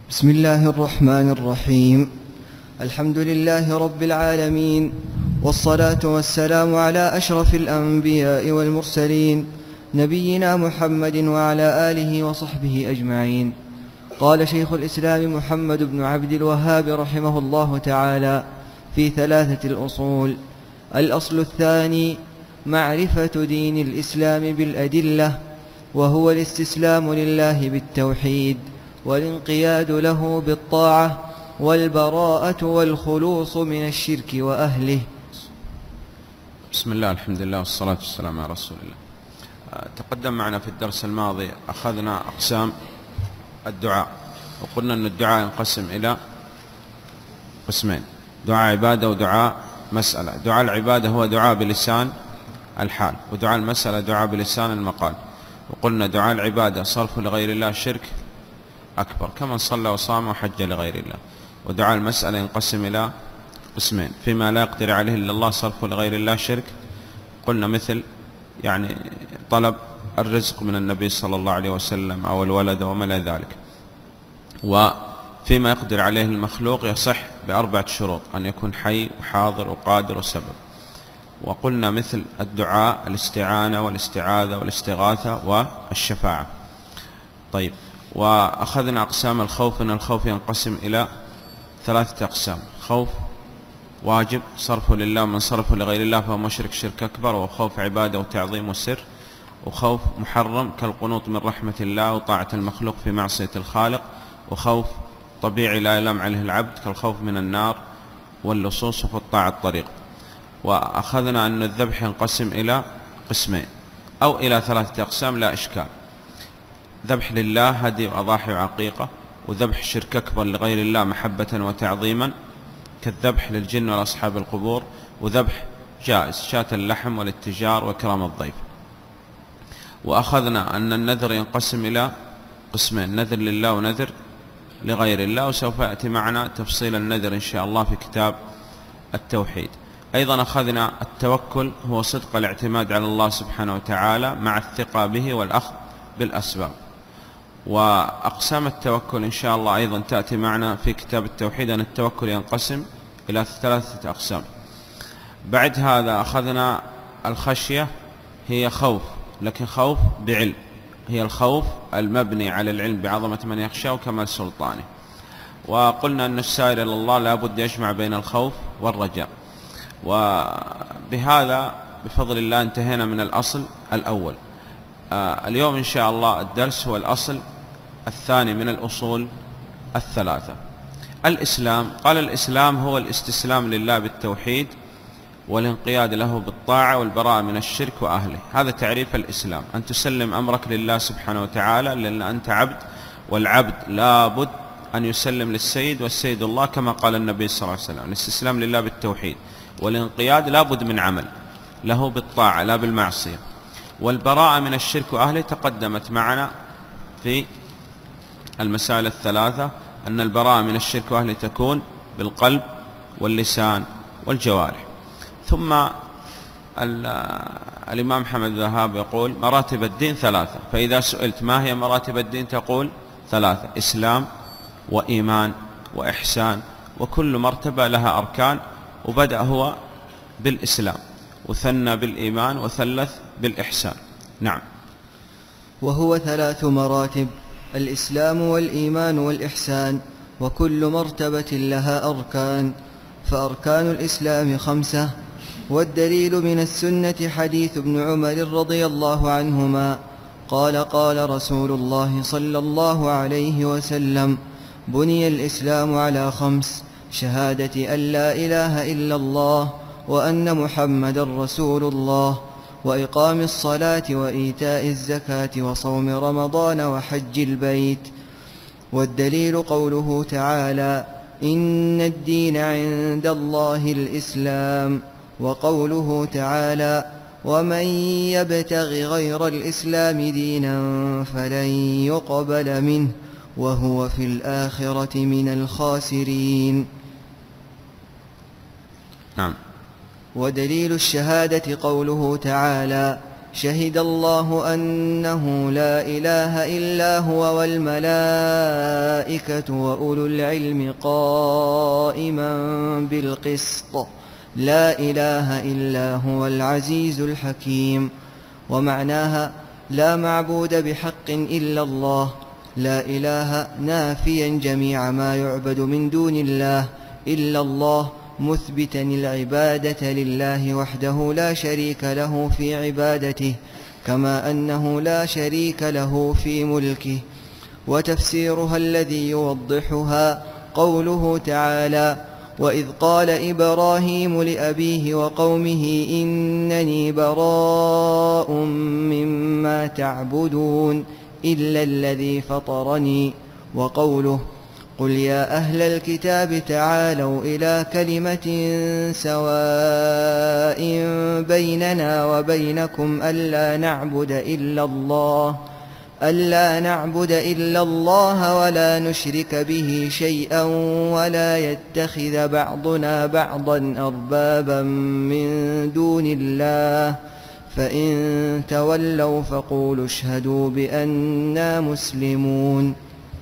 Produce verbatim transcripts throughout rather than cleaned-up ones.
بسم الله الرحمن الرحيم. الحمد لله رب العالمين، والصلاة والسلام على أشرف الأنبياء والمرسلين، نبينا محمد وعلى آله وصحبه أجمعين. قال شيخ الإسلام محمد بن عبد الوهاب رحمه الله تعالى في ثلاثة الأصول: الأصل الثاني معرفة دين الإسلام بالأدلة، وهو الاستسلام لله بالتوحيد، والانقياد له بالطاعة، والبراءة والخلوص من الشرك وأهله. بسم الله، الحمد لله، والصلاة والسلام على رسول الله. تقدم معنا في الدرس الماضي أخذنا أقسام الدعاء، وقلنا أن الدعاء ينقسم إلى قسمين: دعاء عبادة ودعاء مسألة. دعاء العبادة هو دعاء بلسان الحال، ودعاء المسألة دعاء بلسان المقال. وقلنا دعاء العبادة صرف لغير الله شرك أكبر، كمن صلى وصام وحج لغير الله. ودعاء المسألة ينقسم إلى قسمين: فيما لا يقدر عليه إلا الله صرف لغير الله شرك، قلنا مثل يعني طلب الرزق من النبي صلى الله عليه وسلم أو الولد وما إلى ذلك. وفيما يقدر عليه المخلوق يصح بأربعة شروط: أن يكون حي وحاضر وقادر وسبب. وقلنا مثل الدعاء الاستعانة والاستعاذة والاستغاثة والشفاعة. طيب، وأخذنا أقسام الخوف، أن الخوف ينقسم إلى ثلاثة أقسام: خوف واجب صرفه لله، ومن صرفه لغير الله فهو مشرك شرك أكبر، وخوف عبادة وتعظيم وسر. وخوف محرم كالقنوط من رحمة الله وطاعة المخلوق في معصية الخالق. وخوف طبيعي لا يلام عليه العبد كالخوف من النار واللصوص وقطاع الطريق. وأخذنا أن الذبح ينقسم إلى قسمين أو إلى ثلاثة أقسام لا إشكال: ذبح لله هدي وأضاحي وعقيقة، وذبح شرك أكبر لغير الله محبة وتعظيما كالذبح للجن والأصحاب القبور، وذبح جائز شاة اللحم والاتجار وكرام الضيف. وأخذنا أن النذر ينقسم إلى قسمين: نذر لله ونذر لغير الله، وسوف يأتي معنا تفصيل النذر إن شاء الله في كتاب التوحيد. أيضا أخذنا التوكل هو صدق الاعتماد على الله سبحانه وتعالى مع الثقة به والأخذ بالأسباب. وأقسام التوكل إن شاء الله أيضا تأتي معنا في كتاب التوحيد، أن التوكل ينقسم إلى ثلاثة أقسام. بعد هذا أخذنا الخشية، هي خوف لكن خوف بعلم، هي الخوف المبني على العلم بعظمة من يخشى وكمال سلطانه. وقلنا أن السائر إلى الله لا بد يجمع بين الخوف والرجاء. وبهذا بفضل الله انتهينا من الأصل الأول. آه اليوم إن شاء الله الدرس هو الأصل الثاني من الأصول الثلاثة: الإسلام. قال الإسلام هو الاستسلام لله بالتوحيد، والانقياد له بالطاعة، والبراءة من الشرك وأهله. هذا تعريف الإسلام: أن تسلم أمرك لله سبحانه وتعالى، لأن أنت عبد، والعبد لابد أن يسلم للسيد، والسيد الله كما قال النبي صلى الله عليه وسلم. الاستسلام لله بالتوحيد، والانقياد لابد من عمل له بالطاعة لا بالمعصية. والبراءة من الشرك وأهله تقدمت معنا في المسائل الثلاثة، أن البراءة من الشرك وأهله تكون بالقلب واللسان والجوارح. ثم الإمام محمد بن وهاب يقول: مراتب الدين ثلاثة. فإذا سئلت ما هي مراتب الدين تقول ثلاثة: إسلام وإيمان وإحسان، وكل مرتبة لها أركان. وبدأ هو بالإسلام، وثنى بالإيمان، وثلث بالإحسان. نعم. وهو ثلاث مراتب: الإسلام والإيمان والإحسان، وكل مرتبة لها أركان. فأركان الإسلام خمسة. والدليل من السنة حديث ابن عمر رضي الله عنهما قال: قال رسول الله صلى الله عليه وسلم: بني الإسلام على خمس: شهادة أن لا إله إلا الله، وأن محمدا رسول الله، وإقام الصلاة، وإيتاء الزكاة، وصوم رمضان، وحج البيت. والدليل قوله تعالى: إن الدين عند الله الإسلام. وقوله تعالى: ومن يبتغ غير الإسلام دينا فلن يقبل منه وهو في الآخرة من الخاسرين. نعم. ودليل الشهادة قوله تعالى: شهد الله أنه لا إله إلا هو والملائكة وأولو العلم قائما بالقسط لا إله إلا هو العزيز الحكيم. ومعناها لا معبود بحق إلا الله. لا إله نافيا جميع ما يعبد من دون الله إلا الله، مثبتا العبادة لله وحده لا شريك له في عبادته، كما أنه لا شريك له في ملكه. وتفسيرها الذي يوضحها قوله تعالى: وإذ قال إبراهيم لأبيه وقومه إنني براء مما تعبدون إلا الذي فطرني. وقوله: قل يا أهل الكتاب تعالوا إلى كلمة سواء بيننا وبينكم ألا نعبد إلا الله ألا نعبد إلا الله ولا نشرك به شيئا ولا يتخذ بعضنا بعضا أربابا من دون الله فإن تولوا فقولوا اشهدوا بأننا مسلمون.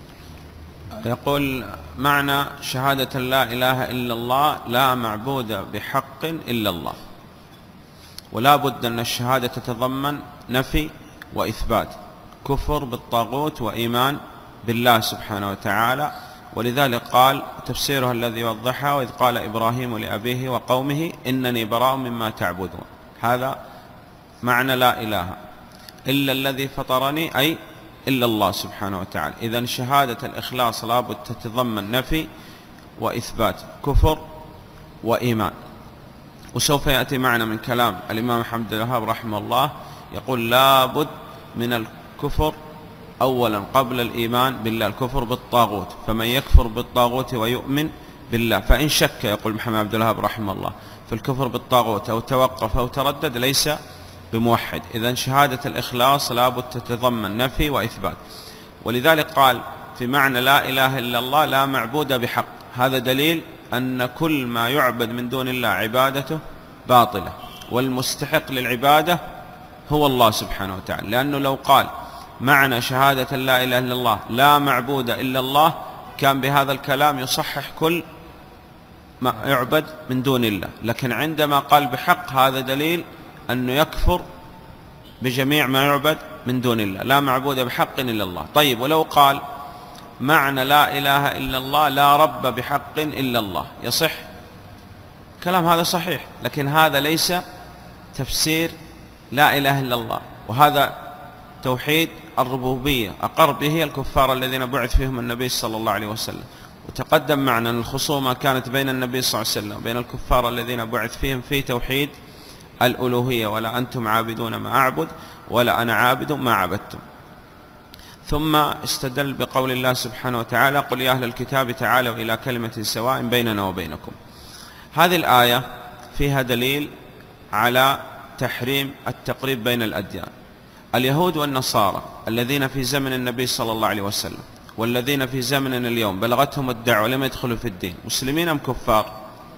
يقول معنى شهادة لا إله إلا الله: لا معبود بحق إلا الله. ولا بد أن الشهادة تتضمن نفي وإثبات، كفر بالطاغوت وإيمان بالله سبحانه وتعالى. ولذلك قال تفسيرها الذي وضحها: وإذ قال إبراهيم لأبيه وقومه إنني براء مما تعبدون. هذا معنى لا إله إلا الذي فطرني، أي إلا الله سبحانه وتعالى. إذن شهادة الإخلاص لابد تتضمن نفي وإثبات، كفر وإيمان. وسوف يأتي معنا من كلام الإمام محمد بن الوهاب رحمه الله، يقول لابد من الكفر أولا قبل الإيمان بالله، الكفر بالطاغوت. فمن يكفر بالطاغوت ويؤمن بالله فإن شك، يقول محمد بن الوهاب رحمه الله، في الكفر بالطاغوت أو توقف أو تردد ليس بموحد. إذن شهادة الإخلاص لابد تتضمن نفي وإثبات. ولذلك قال في معنى لا إله إلا الله: لا معبود بحق. هذا دليل أن كل ما يعبد من دون الله عبادته باطلة، والمستحق للعبادة هو الله سبحانه وتعالى. لأنه لو قال معنى شهادة لا إله إلا الله لا معبود إلا الله، كان بهذا الكلام يصحح كل ما يعبد من دون الله. لكن عندما قال بحق، هذا دليل أنه يكفر بجميع ما يعبد من دون الله، لا معبود بحق إلا الله. طيب، ولو قال معنى لا إله إلا الله لا رب بحق إلا الله، يصح كلام هذا صحيح، لكن هذا ليس تفسير لا إله إلا الله، وهذا توحيد الربوبية أقر به الكفار الذين بعث فيهم النبي صلى الله عليه وسلم. وتقدم معنا أن الخصومة كانت بين النبي صلى الله عليه وسلم وبين الكفار الذين بعث فيهم في توحيد الألوهية: ولا أنتم عابدون ما أعبد ولا أنا عابد ما عبدتم. ثم استدل بقول الله سبحانه وتعالى: قل يا أهل الكتاب تعالوا إلى كلمة سواء بيننا وبينكم. هذه الآية فيها دليل على تحريم التقريب بين الأديان. اليهود والنصارى الذين في زمن النبي صلى الله عليه وسلم والذين في زمننا اليوم بلغتهم الدعوة ولم يدخلوا في الدين، مسلمين أم كفار؟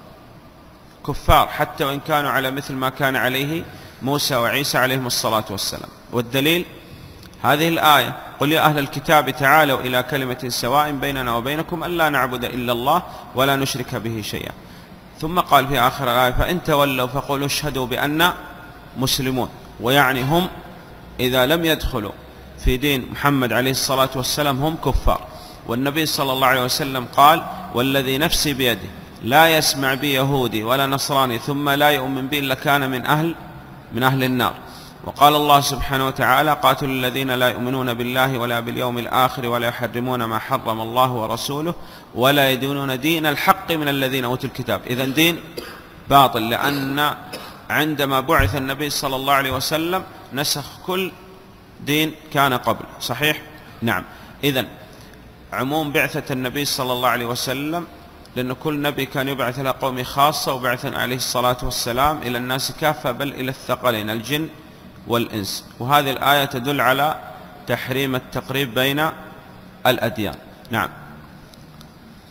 كفار، حتى وإن كانوا على مثل ما كان عليه موسى وعيسى عليهم الصلاة والسلام. والدليل هذه الآية: قل يا أهل الكتاب تعالوا إلى كلمة سواء بيننا وبينكم ألا نعبد إلا الله ولا نشرك به شيئا. ثم قال في آخر الآية: فإن تولوا فقولوا اشهدوا بأننا مسلمون. ويعني هم إذا لم يدخلوا في دين محمد عليه الصلاة والسلام هم كفار. والنبي صلى الله عليه وسلم قال: والذي نفسي بيده لا يسمع بي يهودي ولا نصراني ثم لا يؤمن بي إلا كان من أهل من أهل النار. وقال الله سبحانه وتعالى: قاتلوا الذين لا يؤمنون بالله ولا باليوم الآخر ولا يحرمون ما حرم الله ورسوله ولا يدينون دين الحق من الذين أوتوا الكتاب. إذن دين باطل، لأن عندما بعث النبي صلى الله عليه وسلم نسخ كل دين كان قبل. صحيح؟ نعم. إذن عموم بعثة النبي صلى الله عليه وسلم، لأن كل نبي كان يبعث إلى قوم خاصة، وبعث عليه الصلاة والسلام إلى الناس كافة، بل إلى الثقلين الجن والإنس. وهذه الآية تدل على تحريم التقريب بين الأديان. نعم.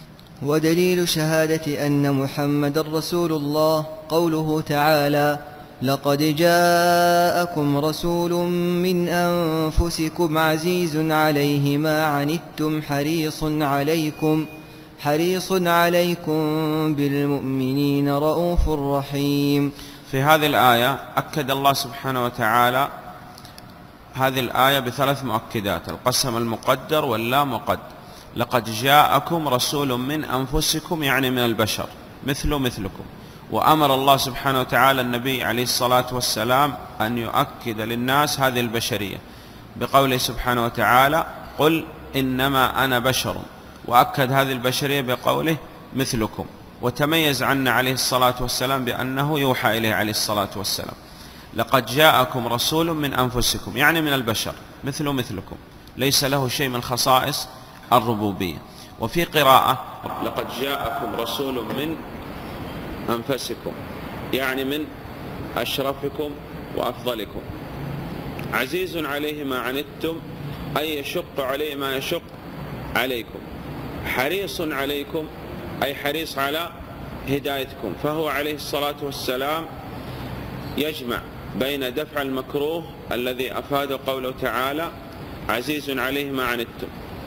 ودليل شهادة أن محمد رسول الله قوله تعالى: لقد جاءكم رسول من أنفسكم عزيز عليه ما عنتم حريص عليكم حريص عليكم بالمؤمنين رؤوف رحيم. في هذه الآية أكد الله سبحانه وتعالى هذه الآية بثلاث مؤكدات: القسم المقدر واللا مقدر. لقد جاءكم رسول من أنفسكم يعني من البشر مثل مثلكم. وأمر الله سبحانه وتعالى النبي عليه الصلاة والسلام أن يؤكد للناس هذه البشرية بقوله سبحانه وتعالى: قل إنما أنا بشر، وأكد هذه البشرية بقوله مثلكم. وتميز عنا عليه الصلاة والسلام بأنه يوحى إليه عليه الصلاة والسلام. لقد جاءكم رسول من أنفسكم يعني من البشر مثل مثلكم، ليس له شيء من خصائص الربوبية. وفي قراءة: لقد جاءكم رسول من أنفسكم يعني من أشرفكم وأفضلكم، عزيز عليه ما عنتم أي يشق عليه ما يشق عليكم، حريص عليكم أي حريص على هدايتكم. فهو عليه الصلاة والسلام يجمع بين دفع المكروه الذي أفاد قوله تعالى: عزيز عليه ما عنتم،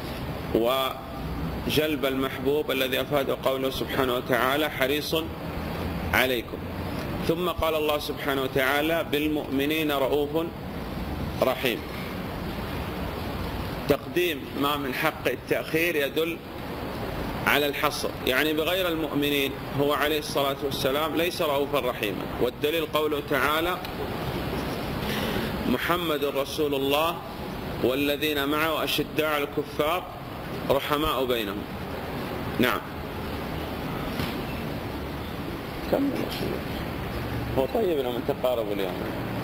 وجلب المحبوب الذي أفاد قوله سبحانه وتعالى: حريص عليكم. ثم قال الله سبحانه وتعالى: بالمؤمنين رؤوف رحيم. تقديم ما من حق التأخير يدل على الحصر، يعني بغير المؤمنين هو عليه الصلاة والسلام ليس رؤوفا رحيما. والدليل قوله تعالى: محمد رسول الله والذين معه أشداء على الكفار رحماء بينهم. نعم. كم هو طيب لما تقاربوا اليوم.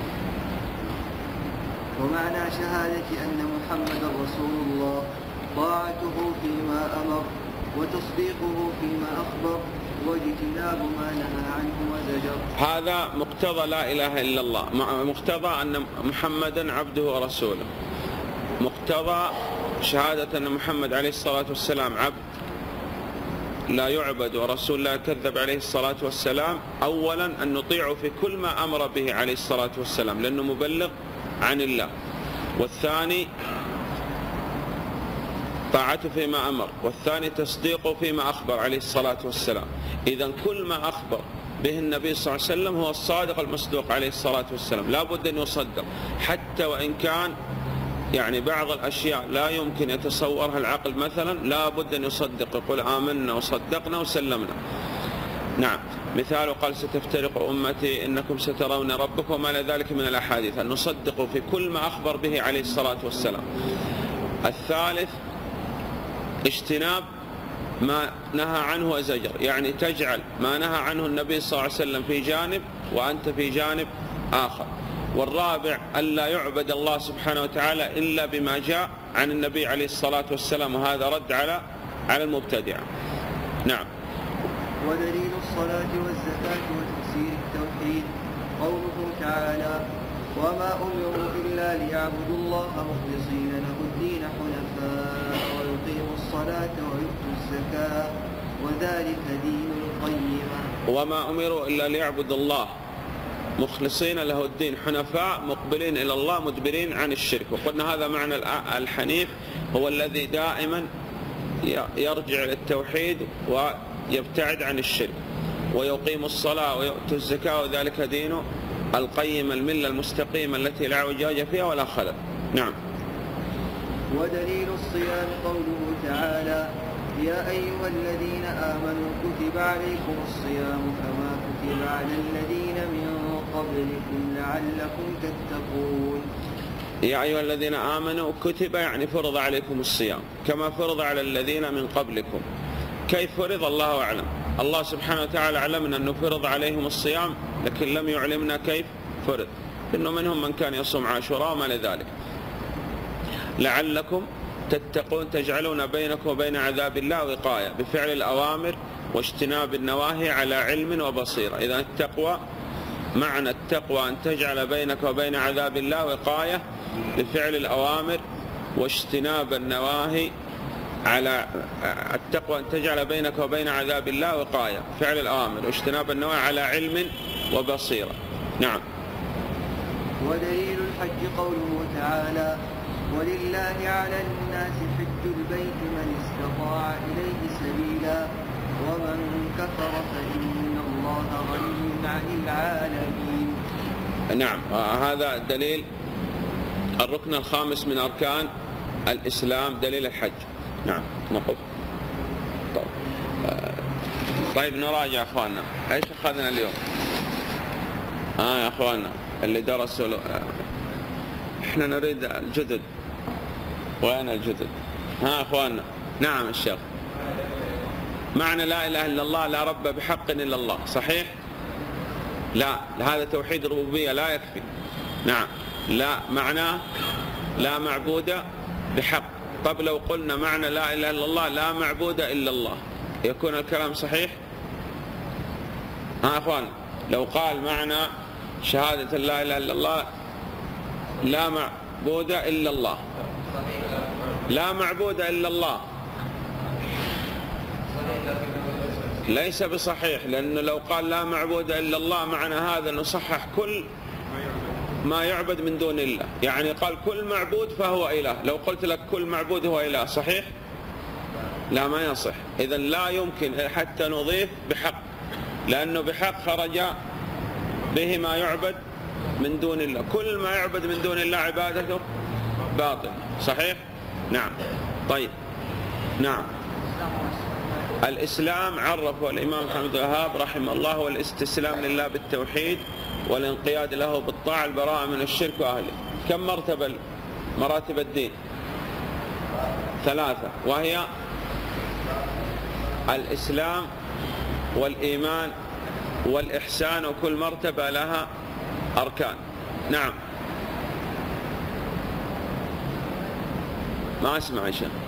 ومعنى شهادة أن محمد رسول الله طاعته فيما أمر وتصديقه فيما أخبر واجتناب ما نهى عنه وزجر. هذا مقتضى لا إله إلا الله، مقتضى أن محمدا عبده ورسوله، مقتضى شهادة أن محمد عليه الصلاة والسلام عبد لا يعبد ورسول لا يكذب عليه الصلاة والسلام. أولا أن نطيعه في كل ما أمر به عليه الصلاة والسلام لأنه مبلغ عن الله. والثاني طاعته فيما أمر، والثاني تصديقه فيما أخبر عليه الصلاة والسلام. إذن كل ما أخبر به النبي صلى الله عليه وسلم هو الصادق المصدوق عليه الصلاة والسلام، لا بد أن يصدق، حتى وإن كان يعني بعض الأشياء لا يمكن يتصورها العقل مثلا، لا بد أن يصدق، يقول آمنا وصدقنا وسلمنا. نعم. مثال قال: ستفترق أمتي إنكم سترون ربكم، وما لذلك من الأحاديث، أن نصدق في كل ما أخبر به عليه الصلاة والسلام. الثالث اجتناب ما نهى عنه وزجر، يعني تجعل ما نهى عنه النبي صلى الله عليه وسلم في جانب وأنت في جانب آخر. والرابع ألا يعبد الله سبحانه وتعالى إلا بما جاء عن النبي عليه الصلاة والسلام، وهذا رد على على المبتدعة. نعم. ودليل الصلاة والزكاة وتفسير التوحيد قوله تعالى: وما أمروا إلا ليعبدوا الله مخلصين له الدين حنفاء ويقيموا الصلاة ويؤتوا الزكاة وذلك دين القيمة. وما أمروا إلا ليعبدوا الله مخلصين له الدين حنفاء مقبلين إلى الله مدبرين عن الشرك. وقلنا هذا معنى الحنيف، هو الذي دائما يرجع للتوحيد ويبتعد عن الشرك، ويقيم الصلاة ويؤتي الزكاة وذلك دين القيم، الملة المستقيمة التي لا اعوجاج فيها ولا خلل. نعم. ودليل الصيام قوله تعالى: يا أيها الذين آمنوا كتب عليكم الصيام كما كتب على الذين من قبلكم لعلكم تتقون. يا أيها الذين آمنوا كتب يعني فرض عليكم الصيام كما فرض على الذين من قبلكم. كيف فرض الله أعلم. الله سبحانه وتعالى علمنا أنه فرض عليهم الصيام، لكن لم يعلمنا كيف فرض، إنه منهم من كان يصوم عاشوراء وما لذلك. لعلكم تتقون تجعلون بينكم وبين عذاب الله وقاية بفعل الأوامر واجتناب النواهي على علم وبصيرة. إذا التقوى معنى التقوى أن تجعل بينك وبين عذاب الله وقاية بفعل الأوامر واجتناب النواهي على التقوى أن تجعل بينك وبين عذاب الله وقاية فعل الأوامر واجتناب النواهي على علم وبصيرة. نعم. ودليل الحج قوله تعالى: ولله على الناس حج البيت من استطاع إليه سبيلا ومن كفر فإن الله غني عن العالمين. نعم، هذا دليل الركن الخامس من أركان الإسلام، دليل الحج. نعم نقول. طيب, طيب نراجع أخواننا، إيش أخذنا اليوم؟ آه يا أخواننا اللي درسوا، إحنا نريد الجدد. وين الجدد؟ ها أخواننا. نعم الشيخ. معنى لا إله إلا الله، لا رب بحق إلا الله، صحيح؟ لا، هذا توحيد الربوبية لا يكفي. نعم، لا معناه لا معبود بحق. طب لو قلنا معنى لا إله إلا الله لا معبود إلا الله، يكون الكلام صحيح؟ ها أخوان، لو قال معنى شهادة لا إله إلا الله لا معبود إلا الله، لا معبود إلا الله، ليس بصحيح، لأنه لو قال لا معبود إلا الله معنى هذا نصحح كل ما يعبد من دون الله، يعني قال كل معبود فهو إله. لو قلت لك كل معبود هو إله، صحيح؟ لا، ما يصح. إذن لا يمكن حتى نضيف بحق، لأنه بحق خرج به ما يعبد من دون الله. كل ما يعبد من دون الله عبادته باطل، صحيح؟ نعم. طيب نعم، الإسلام عرفه الإمام محمد بن الوهاب رحمه الله هو الاستسلام لله بالتوحيد والانقياد له بالطاعة، البراءة من الشرك وأهله. كم مرتبة مراتب الدين؟ ثلاثة، وهي الإسلام والإيمان والإحسان، وكل مرتبة لها أركان. نعم، ما أسمع يا شيخ.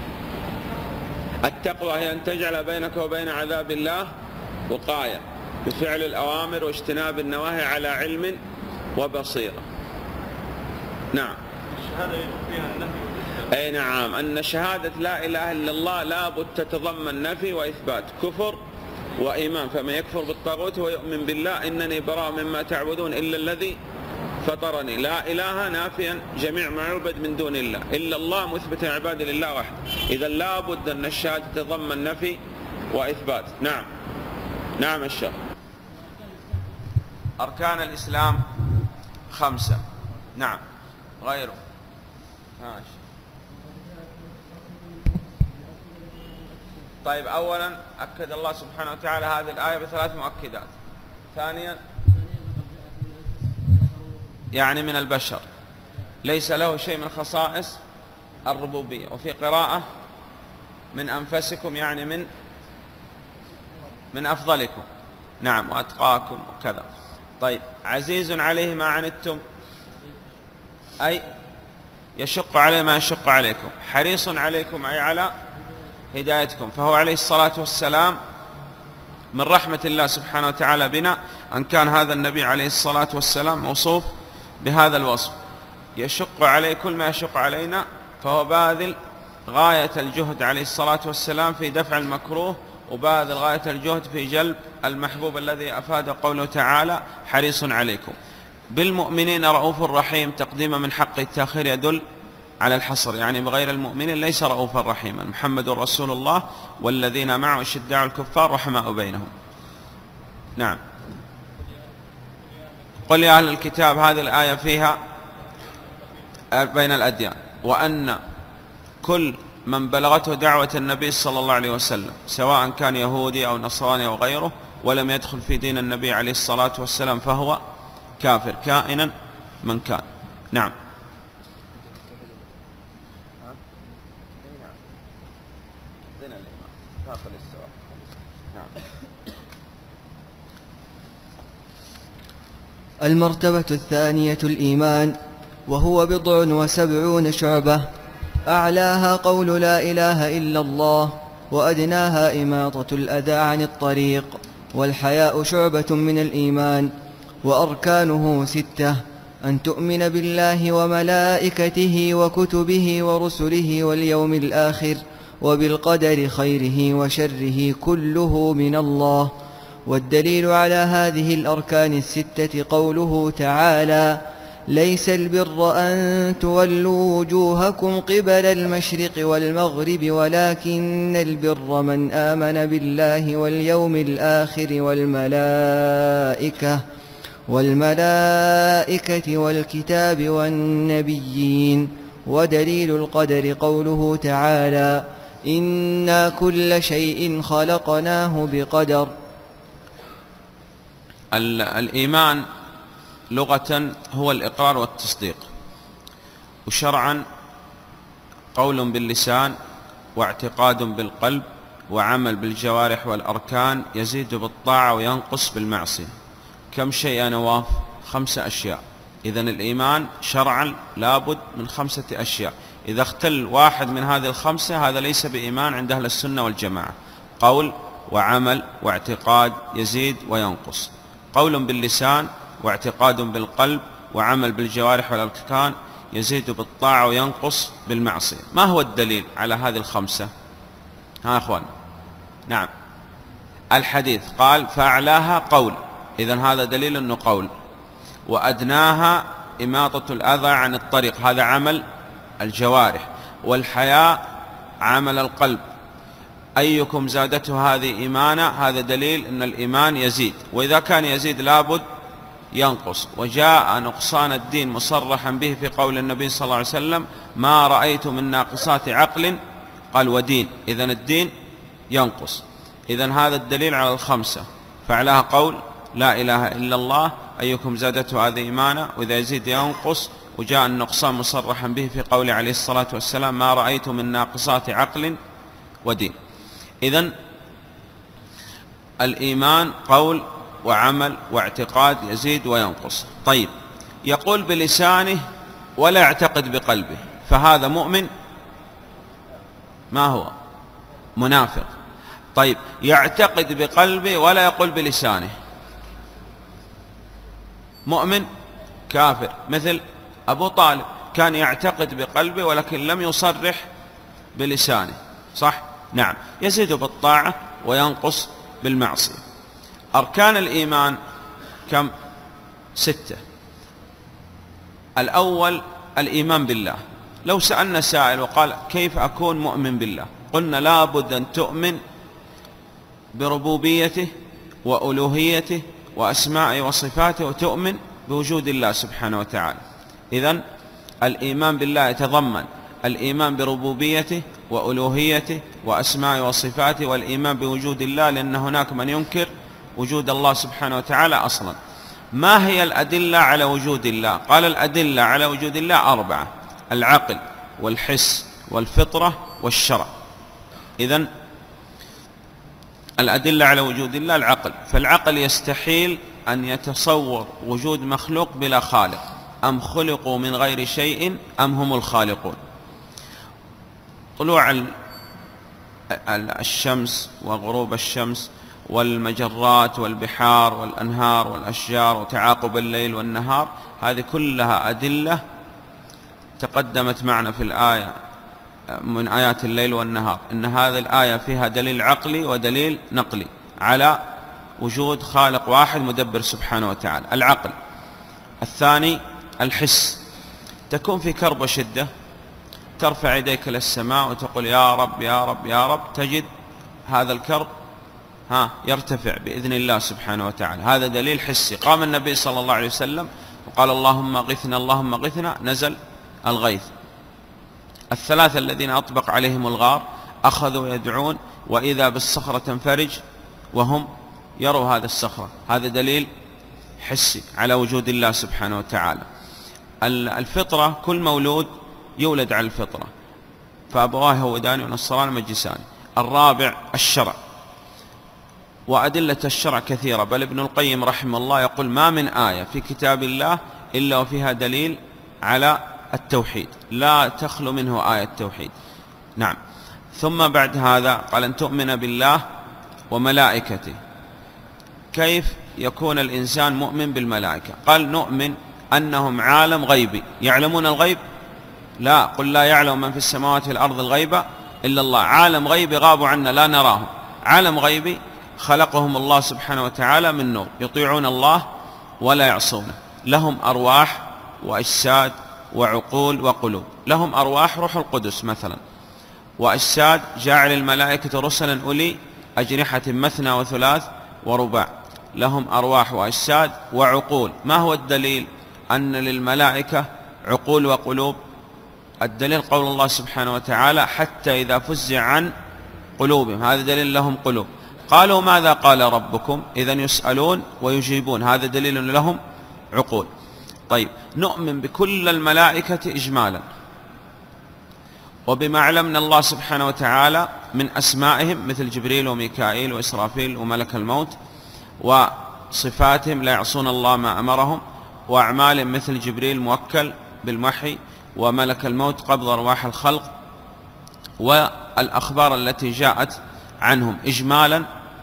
التقوى هي أن تجعل بينك وبين عذاب الله وقاية بفعل الأوامر واجتناب النواهي على علم وبصيرة. نعم. الشهادة فيها النفي. أي نعم، أن شهادة لا إله إلا الله لابد تتضمن نفي وإثبات، كفر وإيمان. فمن يكفر بالطاغوت ويؤمن بالله إنني براء مما تعبدون إلا الذي فطرني. لا إله نافيا جميع ما يعبد من دون الله، إلا الله مثبتا عبادة لله واحد. إذا لابد أن الشهادة تتضمن نفي وإثبات. نعم. نعم الشيخ. أركان الإسلام خمسة. نعم. غيره. ماشي. طيب، أولا أكد الله سبحانه وتعالى هذه الآية بثلاث مؤكدات. ثانيا يعني من البشر، ليس له شيء من خصائص الربوبية. وفي قراءة من أنفسكم، يعني من من أفضلكم. نعم، وأتقاكم وكذا. طيب، عزيز عليه ما عنتم، أي يشق عليه ما يشق عليكم. حريص عليكم أي على هدايتكم. فهو عليه الصلاة والسلام من رحمة الله سبحانه وتعالى بنا أن كان هذا النبي عليه الصلاة والسلام موصوف بهذا الوصف، يشق عليه كل ما يشق علينا، فهو باذل غاية الجهد عليه الصلاة والسلام في دفع المكروه، وباذل غاية الجهد في جلب المحبوب الذي أفاد قوله تعالى حريص عليكم. بالمؤمنين رؤوف رحيم، تقديم من حق التأخير يدل على الحصر، يعني بغير المؤمنين ليس رؤوفا رحيما. محمد رسول الله والذين معه شداء الكفار رحماء بينهم. نعم. قل يا أهل الكتاب، هذه الآية فيها بين الأديان، وأن كل من بلغته دعوة النبي صلى الله عليه وسلم سواء كان يهودي أو نصراني أو غيره ولم يدخل في دين النبي عليه الصلاة والسلام فهو كافر كائنا من كان. نعم. المرتبة الثانية الإيمان، وهو بضع وسبعون شعبة، أعلاها قول لا إله إلا الله، وأدناها إماطة الأذى عن الطريق، والحياء شعبة من الإيمان، وأركانه ستة: أن تؤمن بالله وملائكته وكتبه ورسله واليوم الآخر، وبالقدر خيره وشره كله من الله. والدليل على هذه الأركان الستة قوله تعالى: ليس البر أن تولوا وجوهكم قبل المشرق والمغرب ولكن البر من آمن بالله واليوم الآخر والملائكة والملائكة والكتاب والنبيين. ودليل القدر قوله تعالى إنا كل شيء خلقناه بقدر. الإيمان لغة هو الإقرار والتصديق، وشرعا قول باللسان واعتقاد بالقلب وعمل بالجوارح والأركان، يزيد بالطاعة وينقص بالمعصية. كم شيء يا نواف؟ خمسة أشياء. إذن الإيمان شرعا لابد من خمسة أشياء، إذا اختل واحد من هذه الخمسة هذا ليس بإيمان عند أهل السنة والجماعة. قول وعمل واعتقاد يزيد وينقص، قول باللسان واعتقاد بالقلب وعمل بالجوارح والأركان يزيد بالطاعة وينقص بالمعصية. ما هو الدليل على هذه الخمسة؟ ها أخوان؟ نعم، الحديث قال فأعلاها قول، إذن هذا دليل أنه قول. وأدناها إماطة الأذى عن الطريق، هذا عمل الجوارح. والحياء عمل القلب. أيكم زادته هذه إيمانا، هذا دليل أن الإيمان يزيد، وإذا كان يزيد لابد ينقص. وجاء نقصان الدين مصرحا به في قول النبي صلى الله عليه وسلم ما رأيت من ناقصات عقل قال ودين، إذن الدين ينقص. إذن هذا الدليل على الخمسة، فعلها قول لا إله إلا الله، أيكم زادته هذه إيمانا، وإذا يزيد ينقص. وجاء النقصان مصرحا به في قول عليه الصلاة والسلام ما رأيت من ناقصات عقل ودين. إذن الإيمان قول وعمل واعتقاد يزيد وينقص. طيب، يقول بلسانه ولا يعتقد بقلبه، فهذا مؤمن؟ ما هو؟ منافق. طيب، يعتقد بقلبه ولا يقول بلسانه، مؤمن؟ كافر. مثل أبو طالب كان يعتقد بقلبه ولكن لم يصرح بلسانه، صح؟ نعم، يزيد بالطاعة وينقص بالمعصية. أركان الإيمان كم؟ ستة. الأول الإيمان بالله. لو سألنا سائل وقال كيف أكون مؤمن بالله، قلنا لابد أن تؤمن بربوبيته وألوهيته وأسمائه وصفاته، وتؤمن بوجود الله سبحانه وتعالى. إذن الإيمان بالله يتضمن الإيمان بربوبيته وألوهيته وأسمائه وصفاته والإيمان بوجود الله، لأن هناك من ينكر وجود الله سبحانه وتعالى أصلا. ما هي الأدلة على وجود الله؟ قال الأدلة على وجود الله أربعة: العقل والحس والفطرة والشرع. إذن الأدلة على وجود الله العقل، فالعقل يستحيل أن يتصور وجود مخلوق بلا خالق. أم خلقوا من غير شيء أم هم الخالقون. طلوع الشمس وغروب الشمس والمجرات والبحار والأنهار والأشجار وتعاقب الليل والنهار، هذه كلها أدلة تقدمت معنا في الآية من آيات الليل والنهار، إن هذه الآية فيها دليل عقلي ودليل نقلي على وجود خالق واحد مدبر سبحانه وتعالى. العقل. الثاني الحس، تكون في كرب وشدة ترفع يديك للسماء وتقول يا رب يا رب يا رب، تجد هذا الكرب ها يرتفع بإذن الله سبحانه وتعالى، هذا دليل حسي. قام النبي صلى الله عليه وسلم وقال اللهم غثنا اللهم غثنا، نزل الغيث. الثلاثة الذين أطبق عليهم الغار أخذوا يدعون وإذا بالصخرة تنفرج وهم يروا هذا الصخرة، هذا دليل حسي على وجود الله سبحانه وتعالى. الفطرة، كل مولود يولد على الفطرة، فأبواه يهودان ونصران مجسان. الرابع الشرع، وأدلة الشرع كثيرة، بل ابن القيم رحمه الله يقول ما من آية في كتاب الله إلا وفيها دليل على التوحيد، لا تخلو منه آية التوحيد. نعم. ثم بعد هذا قال أن تؤمن بالله وملائكته. كيف يكون الإنسان مؤمن بالملائكة؟ قال نؤمن أنهم عالم غيبي، يعلمون الغيب؟ لا، قل لا يعلم من في السماوات والأرض الغيب إلا الله. عالم غيبي غابوا عنا لا نراهم، عالم غيبي خلقهم الله سبحانه وتعالى من نور، يطيعون الله ولا يعصونه، لهم أرواح وأجساد وعقول وقلوب. لهم أرواح، روح القدس مثلا، وأجساد جاعل الملائكة رسلا أولي أجنحة مثنى وثلاث ورباع. لهم أرواح وأجساد وعقول. ما هو الدليل أن للملائكة عقول وقلوب؟ الدليل قول الله سبحانه وتعالى: حتى إذا فزع عن قلوبهم. هذا دليل لهم قلوب. قالوا: ماذا قال ربكم؟ إذن يسألون ويجيبون، هذا دليل لهم عقول. طيب، نؤمن بكل الملائكة إجمالا، وبما علمنا الله سبحانه وتعالى من أسمائهم مثل جبريل وميكائيل وإسرافيل وملك الموت، وصفاتهم لا يعصون الله ما أمرهم، وأعمالهم مثل جبريل موكل بالوحي، وملك الموت قبض أرواح الخلق، والأخبار التي جاءت عنهم إجمالا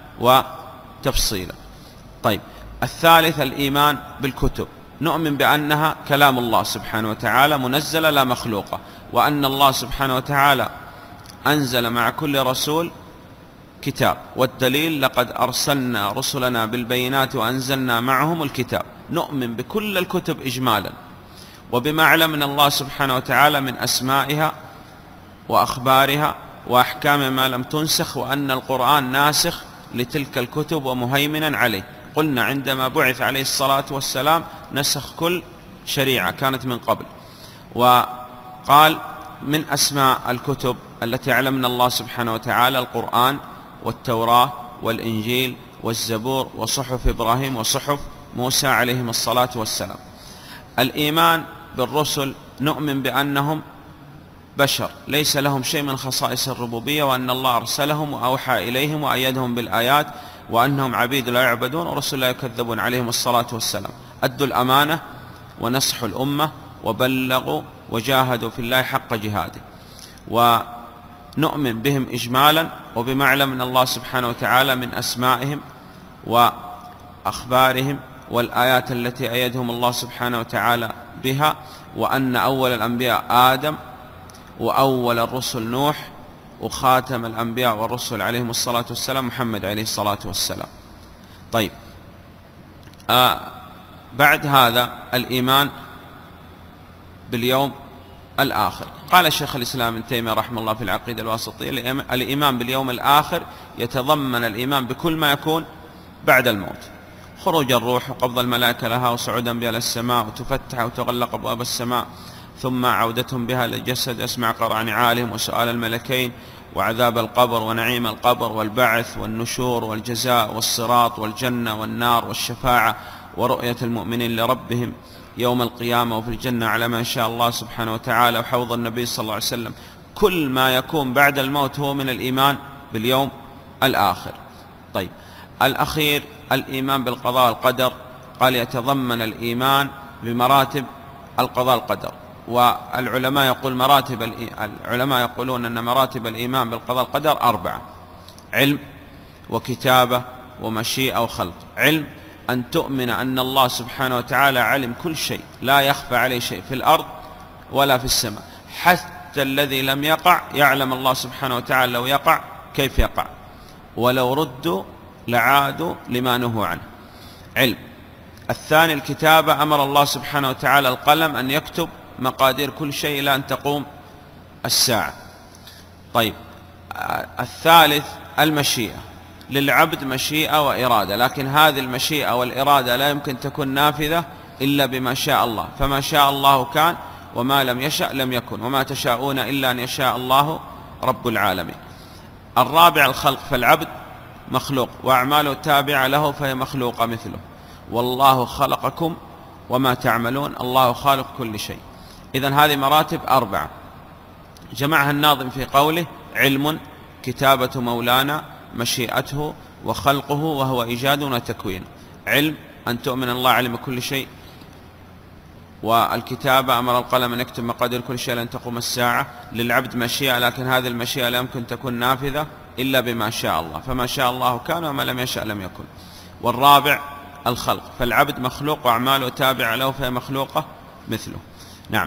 وتفصيلا. طيب، الثالث الإيمان بالكتب. نؤمن بأنها كلام الله سبحانه وتعالى منزلة لا مخلوقة، وأن الله سبحانه وتعالى أنزل مع كل رسول كتاب، والدليل: لقد أرسلنا رسلنا بالبينات وأنزلنا معهم الكتاب. نؤمن بكل الكتب إجمالا، وبما علمنا الله سبحانه وتعالى من أسمائها وأخبارها وأحكام ما لم تنسخ، وأن القرآن ناسخ لتلك الكتب ومهيمنا عليه. قلنا عندما بعث عليه الصلاة والسلام نسخ كل شريعة كانت من قبل. وقال من أسماء الكتب التي علمنا الله سبحانه وتعالى: القرآن والتوراة والإنجيل والزبور وصحف إبراهيم وصحف موسى عليهم الصلاة والسلام. الإيمان بالرسل: نؤمن بأنهم بشر ليس لهم شيء من خصائص الربوبية، وأن الله أرسلهم وأوحى إليهم وأيدهم بالآيات، وأنهم عبيد لا يعبدون ورسل لا يكذبون عليهم الصلاة والسلام. أدوا الأمانة ونصحوا الأمة وبلغوا وجاهدوا في الله حق جهاده. ونؤمن بهم إجمالا، وبما علمنا الله سبحانه وتعالى من أسمائهم وأخبارهم والآيات التي أيدهم الله سبحانه وتعالى بها، وأن أول الأنبياء آدم، وأول الرسل نوح، وخاتم الأنبياء والرسل عليهم الصلاة والسلام محمد عليه الصلاة والسلام. طيب، آه بعد هذا الإيمان باليوم الآخر. قال الشيخ الإسلام ابن تيمية رحمه الله في العقيدة الواسطية: الإيمان باليوم الآخر يتضمن الإيمان بكل ما يكون بعد الموت: خروج الروح وقبض الملائكة لها وصعودا بها إلى السماء وتفتح وتغلق أبواب السماء، ثم عودتهم بها للجسد يسمع قرع نعالهم وسؤال الملكين وعذاب القبر ونعيم القبر والبعث والنشور والجزاء والصراط والجنة والنار والشفاعة ورؤية المؤمنين لربهم يوم القيامة وفي الجنة على ما شاء الله سبحانه وتعالى، وحوض النبي صلى الله عليه وسلم. كل ما يكون بعد الموت هو من الإيمان باليوم الآخر. طيب، الأخير الإيمان بالقضاء والقدر. قال يتضمن الإيمان بمراتب القضاء والقدر. والعلماء يقول مراتب العلماء يقولون أن مراتب الإيمان بالقضاء والقدر أربعة: علم وكتابة ومشيئة وخلق. علم: أن تؤمن أن الله سبحانه وتعالى علم كل شيء، لا يخفى عليه شيء في الأرض ولا في السماء، حتى الذي لم يقع يعلم الله سبحانه وتعالى لو يقع كيف يقع، ولو ردوا لعادوا لما نهوا عنه. علم. الثاني الكتابة: أمر الله سبحانه وتعالى القلم أن يكتب مقادير كل شيء إلى أن تقوم الساعة. طيب، الثالث المشيئة. للعبد مشيئة وإرادة، لكن هذه المشيئة والإرادة لا يمكن تكون نافذة إلا بما شاء الله، فما شاء الله كان وما لم يشأ لم يكن، وما تشاءون إلا أن يشاء الله رب العالمين. الرابع الخلق، فالعبد مخلوق وأعماله تابعة له فهي مخلوقة مثله. والله خلقكم وما تعملون، الله خالق كل شيء. إذن هذه مراتب أربعة جمعها الناظم في قوله: علم، كتابة مولانا، مشيئته وخلقه وهو إيجاد وتكوين. علم: أن تؤمن الله علم كل شيء. والكتابة: أمر القلم أن يكتب مقادير كل شيء لن تقوم الساعة. للعبد مشيئة، لكن هذه المشيئة لا يمكن تكون نافذة إلا بما شاء الله، فما شاء الله كان وما لم يشأ لم يكن. والرابع الخلق، فالعبد مخلوق وأعماله تابعة له فهي مخلوقة مثله. نعم.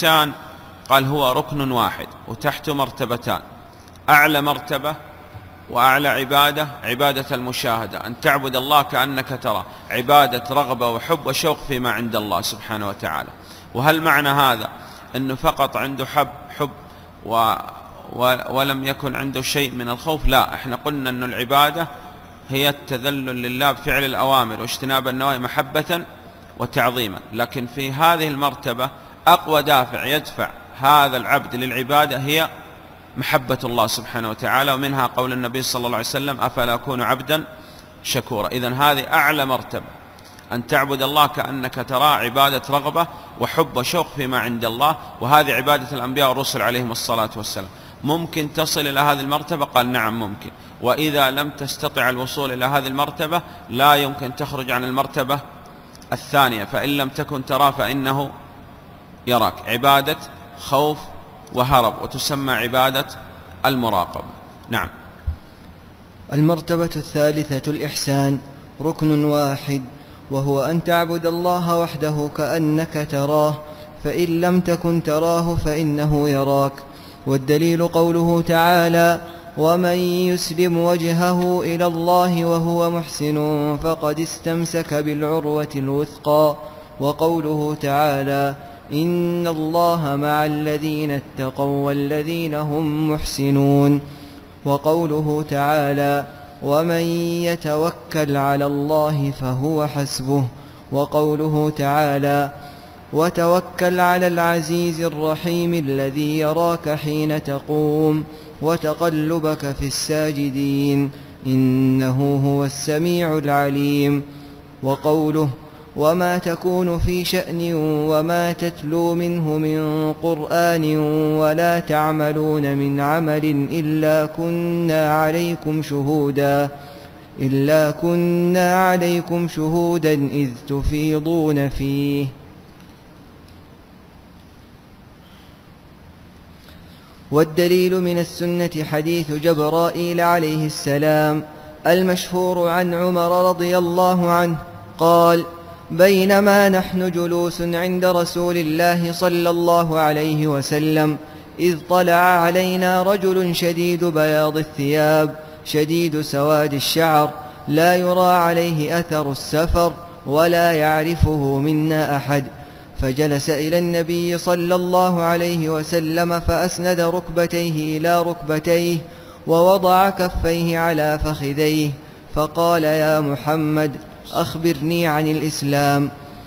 الإحسان قال هو ركن واحد وتحته مرتبتان: أعلى مرتبة وأعلى عبادة عبادة المشاهدة، أن تعبد الله كأنك تراه، عبادة رغبة وحب وشوق فيما عند الله سبحانه وتعالى. وهل معنى هذا أنه فقط عنده حب حب و ولم يكن عنده شيء من الخوف؟ لا، احنا قلنا أن العبادة هي التذلل لله بفعل الأوامر واجتناب النواهي محبة وتعظيما. لكن في هذه المرتبة أقوى دافع يدفع هذا العبد للعبادة هي محبة الله سبحانه وتعالى، ومنها قول النبي صلى الله عليه وسلم: أفلا أكون عبدا شكورا. إذن هذه أعلى مرتبة، أن تعبد الله كأنك تراه، عبادة رغبة وحب وشوق فيما عند الله، وهذه عبادة الأنبياء والرسل عليهم الصلاة والسلام. ممكن تصل إلى هذه المرتبة؟ قال نعم ممكن. وإذا لم تستطع الوصول إلى هذه المرتبة لا يمكن تخرج عن المرتبة الثانية، فإن لم تكن تراه فإنه يراك، عبادة خوف وهرب، وتسمى عبادة المراقبة. نعم. المرتبة الثالثة الإحسان، ركن واحد، وهو أن تعبد الله وحده كأنك تراه، فإن لم تكن تراه فإنه يراك. والدليل قوله تعالى: ومن يسلم وجهه إلى الله وهو محسن فقد استمسك بالعروة الوثقى. وقوله تعالى: إن الله مع الذين اتقوا والذين هم محسنون. وقوله تعالى: ومن يتوكل على الله فهو حسبه. وقوله تعالى: وتوكل على العزيز الرحيم الذي يراك حين تقوم وتقلبك في الساجدين إنه هو السميع العليم. وقوله: وما تكون في شأن وما تتلو منه من قرآن ولا تعملون من عمل إلا كنا عليكم شهودا إلا كنا عليكم شهودا إذ تفيضون فيه. والدليل من السنة حديث جبرائيل عليه السلام المشهور عن عمر رضي الله عنه قال: بينما نحن جلوس عند رسول الله صلى الله عليه وسلم إذ طلع علينا رجل شديد بياض الثياب شديد سواد الشعر لا يرى عليه أثر السفر ولا يعرفه منا أحد، فجلس إلى النبي صلى الله عليه وسلم فأسند ركبتيه إلى ركبتيه ووضع كفيه على فخذيه فقال: يا محمد أخبرني عن الإسلام.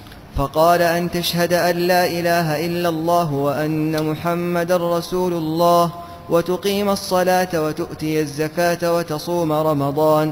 فقال: أن تشهد أن لا إله إلا الله وأن محمدا رسول الله، وتقيم الصلاة وتؤتي الزكاة وتصوم رمضان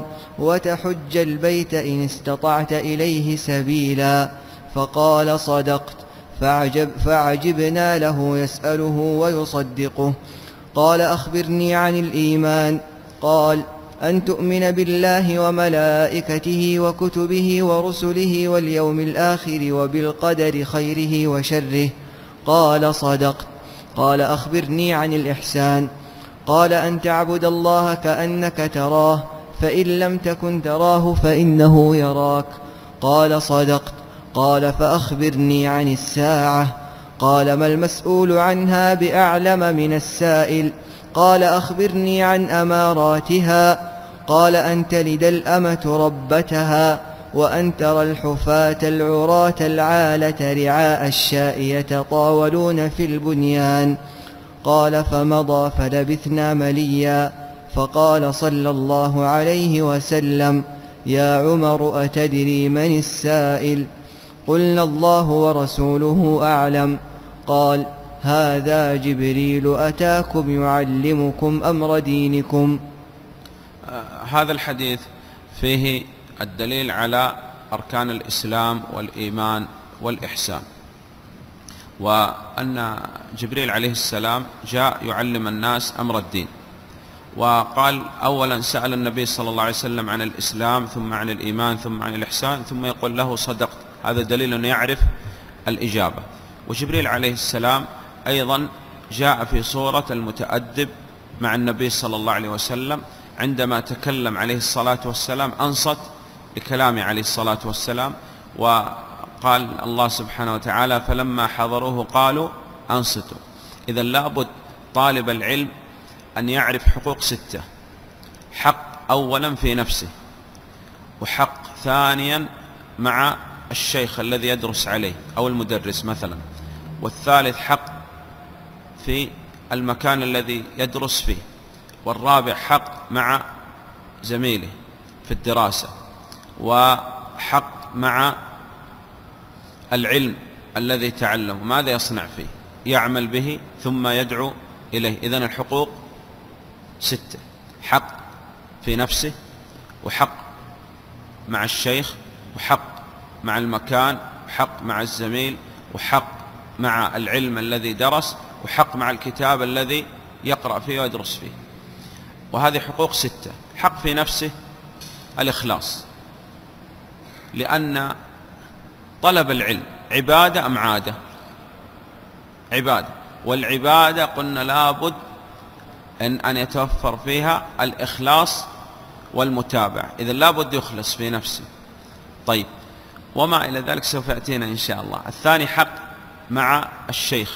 وتحج البيت إن استطعت إليه سبيلا. فقال: صدقت. فعجب فعجبنا له يسأله ويصدقه. قال: أخبرني عن الإيمان. قال: أن تؤمن بالله وملائكته وكتبه ورسله واليوم الآخر وبالقدر خيره وشره. قال: صدقت. قال: أخبرني عن الإحسان. قال: أن تعبد الله كأنك تراه فإن لم تكن تراه فإنه يراك. قال: صدقت. قال: فأخبرني عن الساعة. قال: ما المسؤول عنها بأعلم من السائل. قال: أخبرني عن أماراتها. قال: أن تلد الأمة ربتها وأن ترى الحفاة العراة العالة رعاء الشاء يتطاولون في البنيان. قال: فمضى فلبثنا مليا. فقال صلى الله عليه وسلم: يا عمر أتدري من السائل؟ قلنا: الله ورسوله أعلم. قال: هذا جبريل أتاكم يعلمكم أمر دينكم. آه هذا الحديث فيه الدليل على أركان الإسلام والإيمان والإحسان، وأن جبريل عليه السلام جاء يعلم الناس أمر الدين. وقال أولا سأل النبي صلى الله عليه وسلم عن الإسلام ثم عن الإيمان ثم عن الإحسان ثم يقول له: صدقت. هذا دليل أنه يعرف الإجابة. وجبريل عليه السلام أيضا جاء في صورة المتأدب مع النبي صلى الله عليه وسلم، عندما تكلم عليه الصلاة والسلام أنصت لكلامه عليه الصلاة والسلام، وقال الله سبحانه وتعالى: فلما حضروه قالوا أنصتوا. إذن لابد طالب العلم أن يعرف حقوق ستة: حق أولا في نفسه، وحق ثانيا مع الشيخ الذي يدرس عليه أو المدرس مثلا، والثالث حق في المكان الذي يدرس فيه، والرابع حق مع زميله في الدراسة، وحق مع العلم الذي تعلم ماذا يصنع فيه، يعمل به ثم يدعو إليه. إذن الحقوق ستة: حق في نفسه، وحق مع الشيخ، وحق مع المكان، وحق مع الزميل، وحق مع العلم الذي درس، وحق مع الكتاب الذي يقرأ فيه ويدرس فيه. وهذه حقوق ستة. حق في نفسه الإخلاص، لأن طلب العلم عبادة أم عادة؟ عبادة، والعبادة قلنا لابد أن أن يتوفر فيها الإخلاص والمتابعة، إذن لابد يخلص في نفسه. طيب، وما إلى ذلك سوف يأتينا إن شاء الله. الثاني حق مع الشيخ.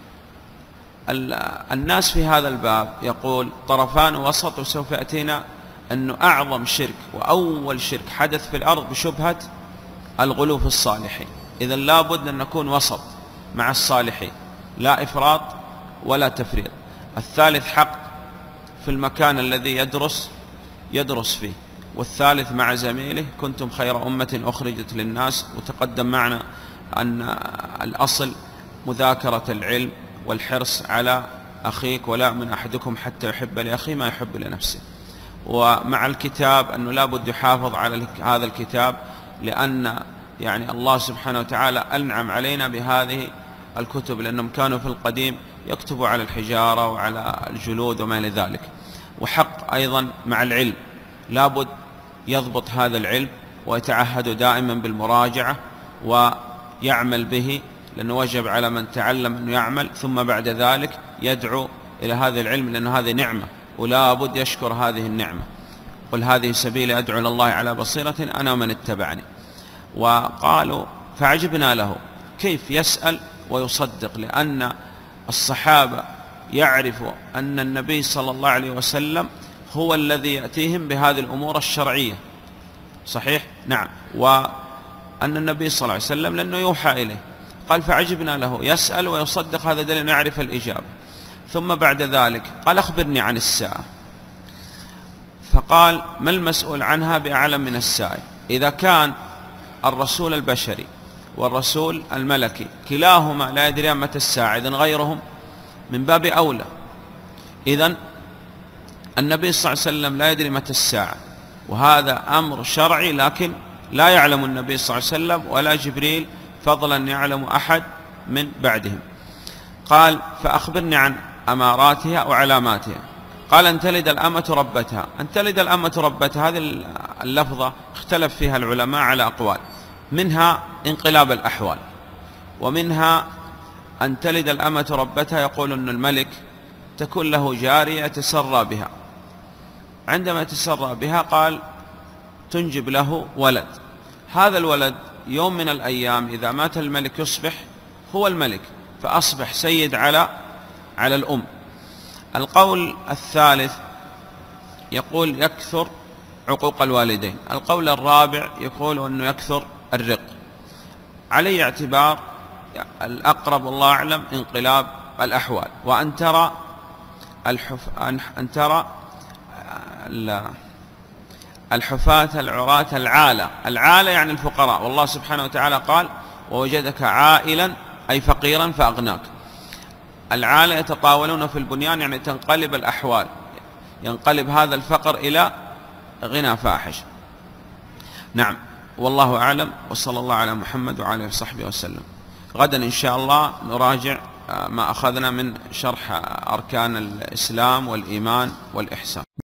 الناس في هذا الباب يقول طرفان وسط، وسوف يأتينا أنه أعظم شرك وأول شرك حدث في الأرض بشبهة الغلو في الصالحين. إذن لابد أن نكون وسط مع الصالحين، لا إفراط ولا تفريط. الثالث حق في المكان الذي يدرس يدرس فيه، والثالث مع زميله. كنتم خير أمة أخرجت للناس، وتقدم معنا أن الأصل مذاكرة العلم والحرص على أخيك، ولا من أحدكم حتى يحب لأخيه ما يحب لنفسه. ومع الكتاب أنه لابد يحافظ على هذا الكتاب، لأن يعني الله سبحانه وتعالى أنعم علينا بهذه الكتب، لأنهم كانوا في القديم يكتبوا على الحجارة وعلى الجلود وما إلى ذلك. وحق أيضا مع العلم، لابد يضبط هذا العلم ويتعهد دائما بالمراجعة ويعمل به، لأنه وجب على من تعلم أنه يعمل، ثم بعد ذلك يدعو إلى هذا العلم، لأنه هذه نعمة ولا بد يشكر هذه النعمة. قل هذه سبيلي أدعو إلى الله على بصيرة أنا ومن اتبعني. وقالوا فعجبنا له كيف يسأل ويصدق، لأن الصحابة يعرفوا أن النبي صلى الله عليه وسلم هو الذي يأتيهم بهذه الأمور الشرعية. صحيح؟ نعم. وأن النبي صلى الله عليه وسلم لأنه يوحى إليه. قال فعجبنا له يسأل ويصدق، هذا دليل نعرف الإجابة. ثم بعد ذلك قال أخبرني عن الساعة. فقال ما المسؤول عنها بأعلم من السائل. إذا كان الرسول البشري والرسول الملكي كلاهما لا يدري متى الساعة، إذن غيرهم من باب أولى. إذن النبي صلى الله عليه وسلم لا يدري متى الساعة، وهذا أمر شرعي، لكن لا يعلم النبي صلى الله عليه وسلم ولا جبريل، فضلا يعلم أحد من بعدهم. قال فأخبرني عن أماراتها وعلاماتها. قال أن تلد الأمة ربتها. أن تلد الأمة ربتها، هذه اللفظة اختلف فيها العلماء على أقوال، منها انقلاب الأحوال، ومنها أن تلد الأمة ربتها يقول أن الملك تكون له جارية يتسرى بها، عندما يتسرى بها قال تنجب له ولد. هذا الولد يوم من الأيام إذا مات الملك يصبح هو الملك، فأصبح سيد على على الأم. القول الثالث يقول يكثر عقوق الوالدين. القول الرابع يقول أنه يكثر الرق. علي اعتبار الأقرب والله أعلم انقلاب الأحوال، وأن ترى الحف... أن ترى الحفاة العراة العالة. العالة يعني الفقراء، والله سبحانه وتعالى قال ووجدك عائلا أي فقيرا فأغناك. العالة يتطاولون في البنيان، يعني تنقلب الأحوال، ينقلب هذا الفقر إلى غنى فاحش. نعم، والله أعلم، وصلى الله على محمد وعلى آله وصحبه وسلم. غدا إن شاء الله نراجع ما أخذنا من شرح أركان الإسلام والإيمان والإحسان.